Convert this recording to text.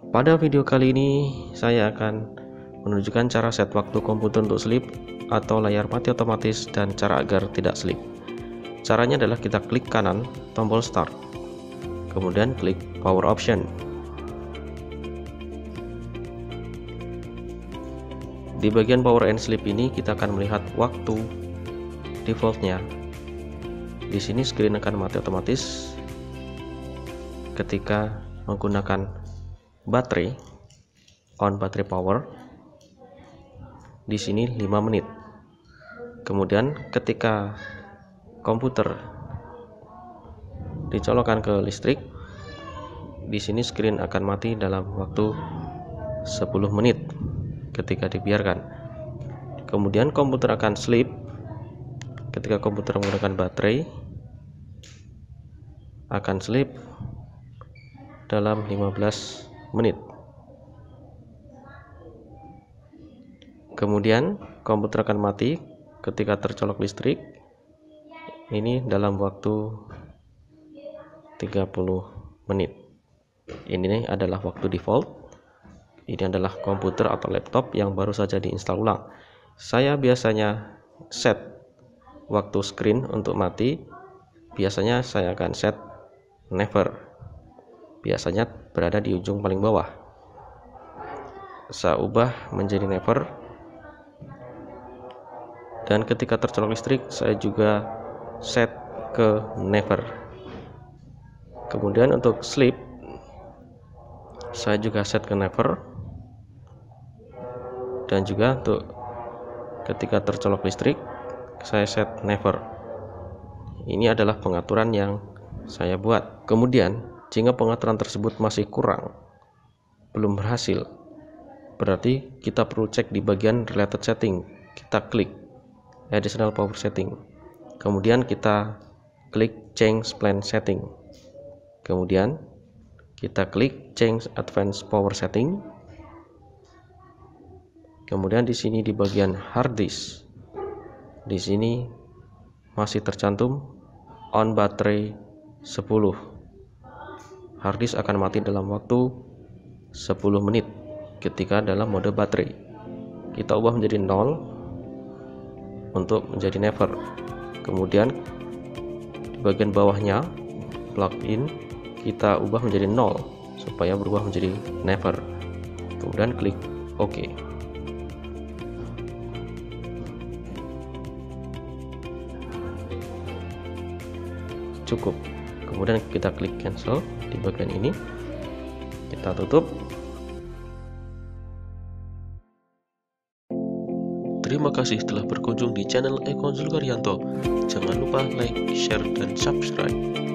Pada video kali ini saya akan menunjukkan cara set waktu komputer untuk sleep atau layar mati otomatis dan cara agar tidak sleep. Caranya adalah kita klik kanan tombol start, kemudian klik power option. Di bagian power and sleep ini kita akan melihat waktu defaultnya. Di sini screen akan mati otomatis ketika menggunakan baterai on baterai power. Di sini 5 menit. Kemudian ketika komputer dicolokkan ke listrik, di sini screen akan mati dalam waktu 10 menit ketika dibiarkan. Kemudian komputer akan sleep ketika komputer menggunakan baterai, akan sleep dalam 15 menit. Kemudian komputer akan mati ketika tercolok listrik, ini dalam waktu 30 menit. Ini adalah waktu default. Ini adalah komputer atau laptop yang baru saja diinstal ulang. Saya biasanya set waktu screen untuk mati, biasanya saya akan set never, biasanya berada di ujung paling bawah. Saya ubah menjadi never, dan ketika tercolok listrik saya juga set ke never. Kemudian untuk sleep saya juga set ke never, dan juga untuk ketika tercolok listrik saya set never. Ini adalah pengaturan yang saya buat. Kemudian jika pengaturan tersebut masih kurang, belum berhasil, berarti kita perlu cek di bagian related setting. Kita klik additional power setting, kemudian kita klik change plan setting, kemudian kita klik change advanced power setting. Kemudian di sini di bagian hard disk, di sini masih tercantum on baterai 10. Hard disk akan mati dalam waktu 10 menit ketika dalam mode baterai. Kita ubah menjadi 0 untuk menjadi never. Kemudian di bagian bawahnya plug-in kita ubah menjadi 0 supaya berubah menjadi never. Kemudian klik OK. Cukup. Kemudian kita klik cancel di bagian ini, kita tutup. Terima kasih telah berkunjung di channel Eko Zulkaryanto. Jangan lupa like, share, dan subscribe.